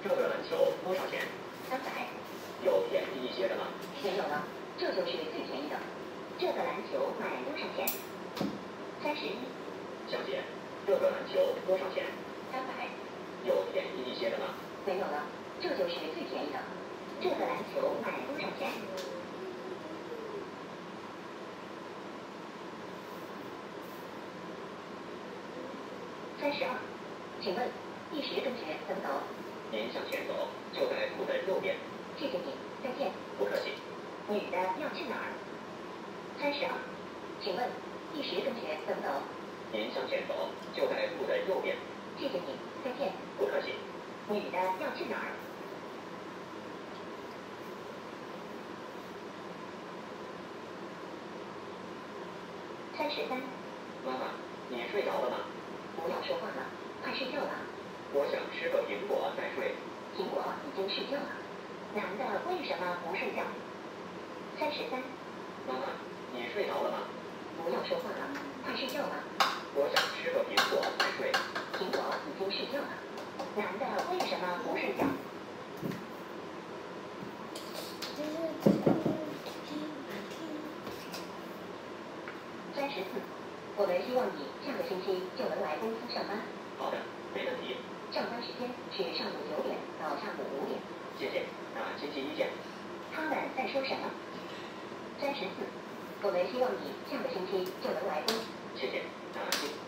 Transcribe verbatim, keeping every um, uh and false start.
这个篮球多少钱？ 三百。 有便宜一些的吗？ 没有了，这就是最便宜的。这个篮球卖多少钱？三十一。 小姐，这个篮球多少钱？ 三百。 有便宜一些的吗？ 没有了，这就是最便宜的。这个篮球卖多少钱？三十二。请问第十中学怎么走？ 您向前走，就在路的右边。 谢谢你，再见。 不客气。 女的要去哪儿？三十二。请问第十中学怎么走？ 您向前走，就在路的右边。 谢谢你，再见。 不客气。 女的要去哪儿？三十三。 妈妈，你睡着了吗？ 不要说话了，快睡觉吧。 我想吃个苹果再睡。 苹果已经睡觉了。男的为什么不睡觉？三十三。 妈妈，你睡着了吗？ 不要说话了，快睡觉吧。 我想吃个苹果再睡。 苹果已经睡觉了。男的为什么不睡觉？三十四。我们希望你下个星期就能来公司上班。 好的，没问题。 上班时间是上午九点到下午五点。 谢谢，那星期一见。 他们在说什么？三十四。我们希望你下个星期就能来公司。 谢谢，那星。